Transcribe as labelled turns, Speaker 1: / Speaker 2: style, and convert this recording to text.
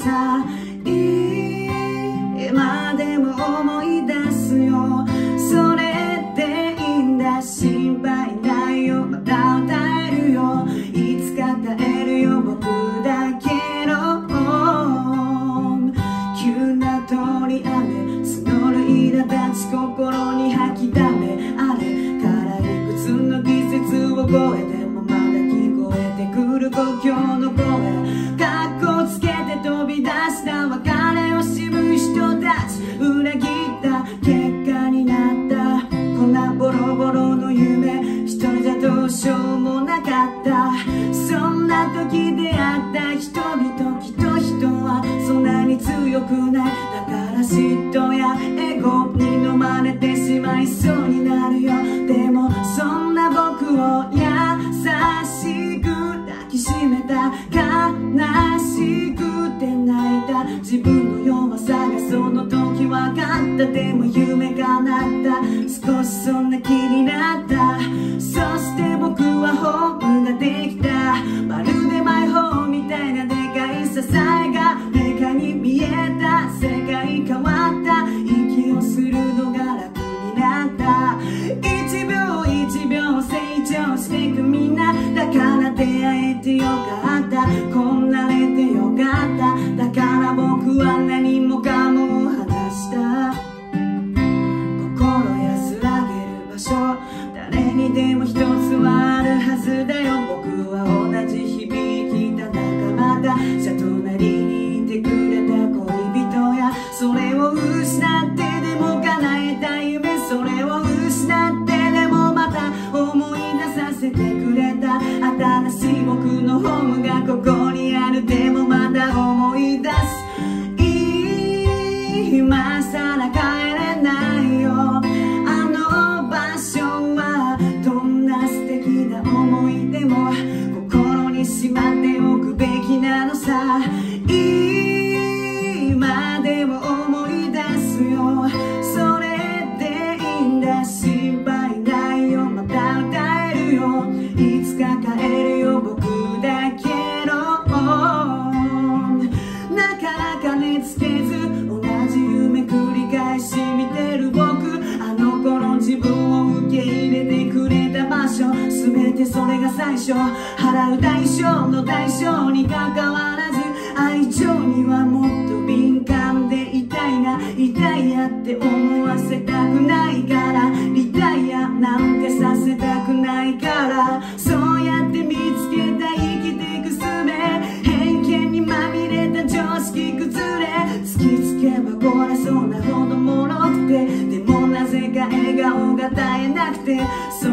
Speaker 1: さ、今でも思い出すよ。それでいいんだ、心配ないよ、また歌えるよ、いつか帰るよ僕だけの急な通り雨、募る苛立ち心に吐きだめ、あれからいくつの季節を超えてもまだ聞こえてくる故郷の声、かっこつけて飛び出した別れを惜しむ人たち、裏切った結果になったこんなボロボロの夢、一人じゃどうしようもなかった。そんな時出会った人々、きっと人はそんなに強くない、だから嫉妬やエゴに飲まれてしまいそうになるよ。でもそんな僕を優しく抱きしめた、悲しくて泣いた自分の弱さがその時分かった。でも夢がなった、少しそんな気になった。そして僕はホームができた、まるでマイホームみたいなでかい支えが目下に見えた。世界変わった、息をするのが楽になった。一秒一秒成長していくみんな、だから出会えてよかった、こんなれてよかった。だから僕は何もかも話した。心安らげる場所、誰にでも一つはあるはずだよ。僕は同じ響きた仲間だ、じゃ隣にいてくれた恋人や、それを失ってでも叶えた夢、それを失ってでもまた思い出させてくれた新しい僕のホームがここにある。でもまだ思い出す、今さら帰れないよ、あの場所はどんな素敵な思い出も心にしまっておくべきなのさ。今でも思い出すよ、それでいいんだ、心配ないよ、また歌えるよ、いつか帰るよ僕だけのなかなか寝つけず同じ夢繰り返し見てる僕、あの頃自分を受け入れてくれた場所、全てそれが最初、払う代償の代償にかかわらず愛情にはもっと敏感でいたいな、痛いやって思わせたくないから、リタイアなんてさせたくないから、そうやって見つけた生きてく術、偏見にまみれた常識崩れ、突きつけば壊れそうなほど脆くて、でもなぜか笑顔が絶えなくて、そ